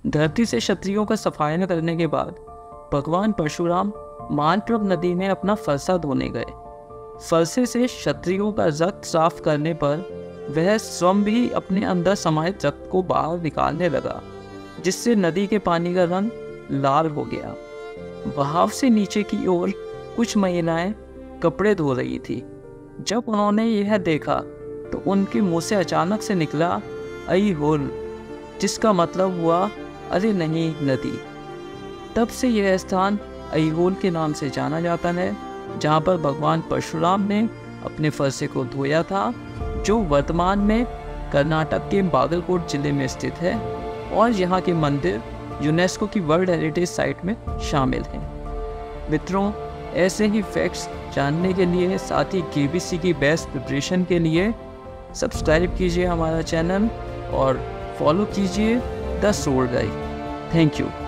धरती से क्षत्रियों का सफाया करने के बाद भगवान परशुराम मानप्रभ नदी में अपना फरसा धोने गए। फरसे से क्षत्रियों का रक्त साफ करने पर वह स्वयं भी अपने अंदर समाहित रक्त को बाहर निकालने लगा, जिससे नदी के पानी का रंग लाल हो गया। बहाव से नीचे की ओर कुछ महिलाएं कपड़े धो रही थी। जब उन्होंने यह देखा तो उनके मुंह से अचानक से निकला आई होल, जिसका मतलब हुआ अरे नहीं नदी। तब से यह स्थान अईहोल के नाम से जाना जाता है, जहाँ पर भगवान परशुराम ने अपने फरसे को धोया था, जो वर्तमान में कर्नाटक के बागलकोट जिले में स्थित है और यहाँ के मंदिर यूनेस्को की वर्ल्ड हेरिटेज साइट में शामिल हैं। मित्रों, ऐसे ही फैक्ट्स जानने के लिए, साथ ही केबीसी की बेस्ट प्रिपरेशन के लिए सब्सक्राइब कीजिए हमारा चैनल और फॉलो कीजिए the soul guide. Thank you.